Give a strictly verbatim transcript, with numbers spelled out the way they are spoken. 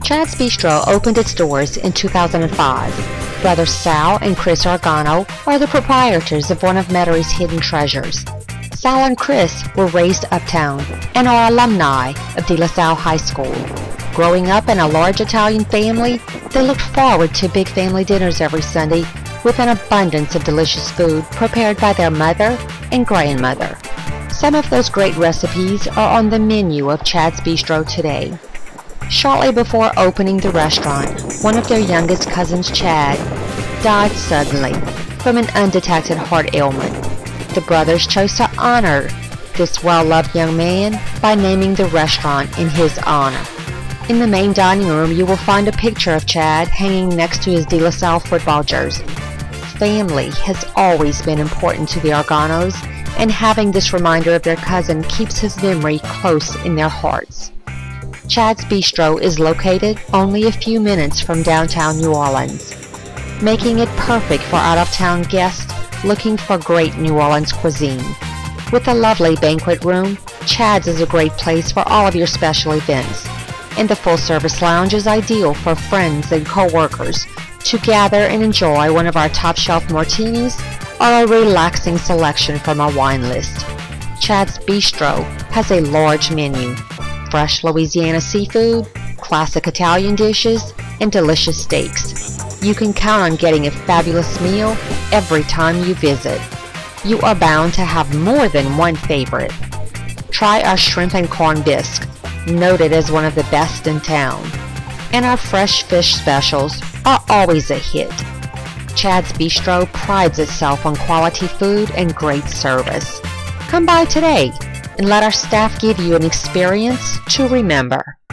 Chad's Bistro opened its doors in two thousand five. Brothers Sal and Chris Argano are the proprietors of one of Metairies' hidden treasures. Sal and Chris were raised uptown and are alumni of De La Salle High School. Growing up in a large Italian family, they looked forward to big family dinners every Sunday with an abundance of delicious food prepared by their mother and grandmother. Some of those great recipes are on the menu of Chad's Bistro today. Shortly before opening the restaurant, one of their youngest cousins, Chad, died suddenly from an undetected heart ailment. The brothers chose to honor this well-loved young man by naming the restaurant in his honor. In the main dining room, you will find a picture of Chad hanging next to his De La Salle football jersey. Family has always been important to the Arganos, and having this reminder of their cousin keeps his memory close in their hearts. Chad's Bistro is located only a few minutes from downtown New Orleans, making it perfect for out-of-town guests looking for great New Orleans cuisine. With a lovely banquet room, Chad's is a great place for all of your special events, and the full-service lounge is ideal for friends and co-workers to gather and enjoy one of our top-shelf martinis or a relaxing selection from our wine list. Chad's Bistro has a large menu: fresh Louisiana seafood, classic Italian dishes, and delicious steaks. You can count on getting a fabulous meal every time you visit. You are bound to have more than one favorite. Try our shrimp and corn bisque, noted as one of the best in town. And our fresh fish specials are always a hit. Chad's Bistro prides itself on quality food and great service. Come by today and let our staff give you an experience to remember.